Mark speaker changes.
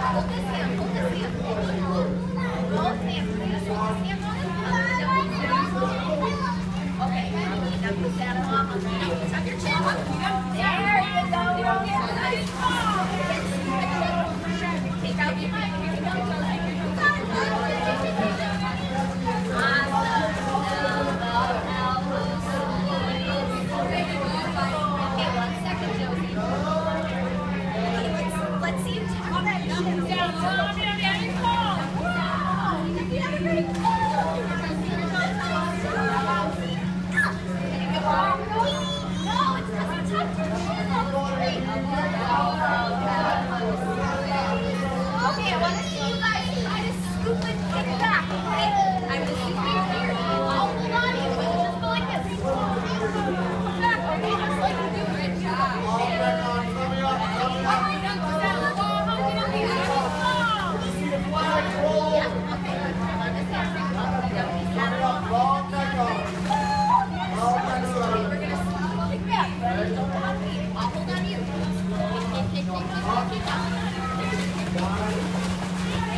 Speaker 1: Hold this hand. Hold this hand. Both hands. Hold this hand on it. Okay. Now put that on. Tuck your chin. There you go. Nice. Take out your mic. Here you go, Josie. Okay, 1 second, Josie. Let's see you tap that chin. No, it's because you tucked your chin. Okay, I want to see you guys try to scoop and kick back, okay? I'm going to scoop you here. I'll hold on to you, but just go like this. Come back, okay? Just like you do. Good job. I'll hold on to you. Kick.